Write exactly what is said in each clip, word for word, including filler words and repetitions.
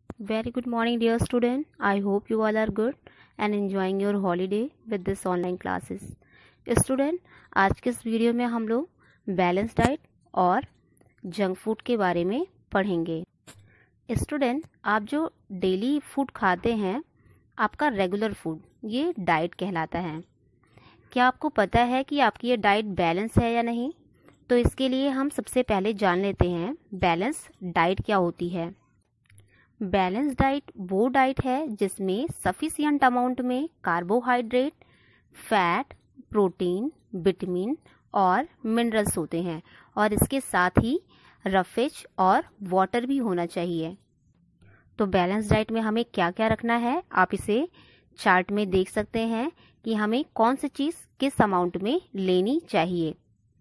Very good morning, dear student. I hope you all are good and enjoying your holiday with this online classes. Student, आज के इस video में हम लोग balance diet और junk food के बारे में पढ़ेंगे। स्टूडेंट, आप जो डेली फूड खाते हैं, आपका रेगुलर फूड, ये डाइट कहलाता है। क्या आपको पता है कि आपकी ये डाइट बैलेंस है या नहीं? तो इसके लिए हम सबसे पहले जान लेते हैं बैलेंस डाइट क्या होती है। बैलेंस डाइट वो डाइट है जिसमें सफिशिएंट अमाउंट में कार्बोहाइड्रेट, फैट, प्रोटीन, विटामिन और मिनरल्स होते हैं और इसके साथ ही रफेज और वाटर भी होना चाहिए। तो बैलेंस डाइट में हमें क्या क्या रखना है, आप इसे चार्ट में देख सकते हैं कि हमें कौन सी चीज़ किस अमाउंट में लेनी चाहिए।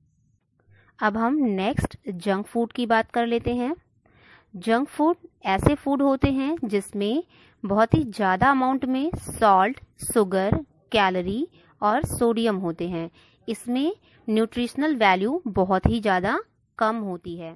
अब हम नेक्स्ट जंक फूड की बात कर लेते हैं। जंक फूड ऐसे फूड होते हैं जिसमें बहुत ही ज़्यादा अमाउंट में सॉल्ट, शुगर, कैलोरी और सोडियम होते हैं। इसमें न्यूट्रिशनल वैल्यू बहुत ही ज़्यादा कम होती है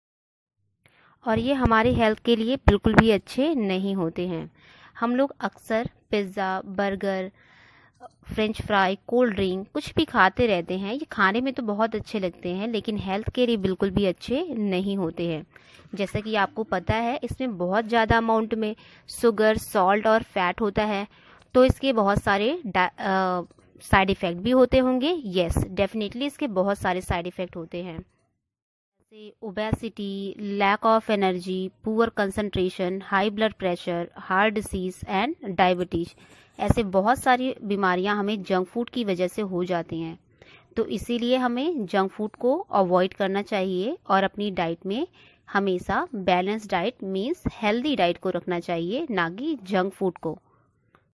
और ये हमारे हेल्थ के लिए बिल्कुल भी अच्छे नहीं होते हैं। हम लोग अक्सर pizza, burger, French fry, cold drink कुछ भी खाते रहते हैं। ये खाने में तो बहुत अच्छे लगते हैं लेकिन हेल्थ के लिए बिल्कुल भी अच्छे नहीं होते हैं। जैसा कि आपको पता है, इसमें बहुत ज़्यादा अमाउंट में शुगर, सॉल्ट और फैट होता है, तो इसके बहुत सारे साइड इफ़ेक्ट भी होते होंगे। यस, डेफिनेटली इसके बहुत सारे साइड इफ़ेक्ट होते हैं, जैसे obesity, lack of energy, poor concentration, high blood pressure, heart disease and diabetes. ऐसे बहुत सारी बीमारियां हमें जंक फूड की वजह से हो जाती हैं। तो इसीलिए हमें जंक फूड को अवॉइड करना चाहिए और अपनी डाइट में हमेशा balance diet means healthy diet को रखना चाहिए, ना कि जंक फूड को।